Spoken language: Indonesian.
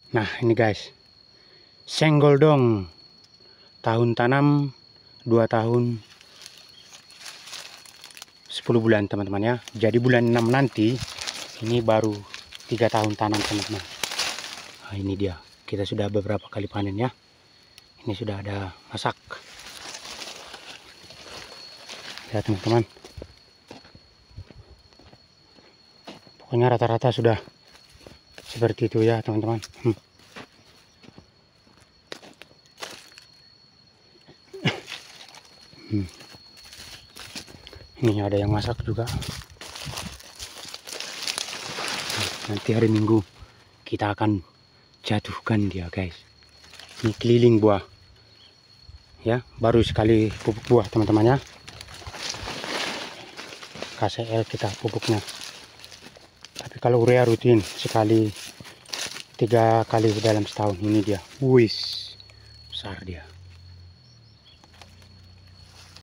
Nah ini guys, senggol dong. Tahun tanam 2 tahun 10 bulan teman-teman ya. Jadi bulan 6 nanti ini baru 3 tahun tanam teman-teman. Nah ini dia, kita sudah beberapa kali panen ya. Ini sudah ada masak. Ya teman-teman, pokoknya rata-rata sudah seperti itu ya teman-teman. Ini ada yang masak juga. Nanti hari Minggu kita akan jatuhkan dia guys. Ini keliling buah ya, baru sekali pupuk buah teman-teman ya. KCL kita pupuknya, tapi kalau urea rutin sekali 3 kali dalam setahun. Ini dia, wis besar dia.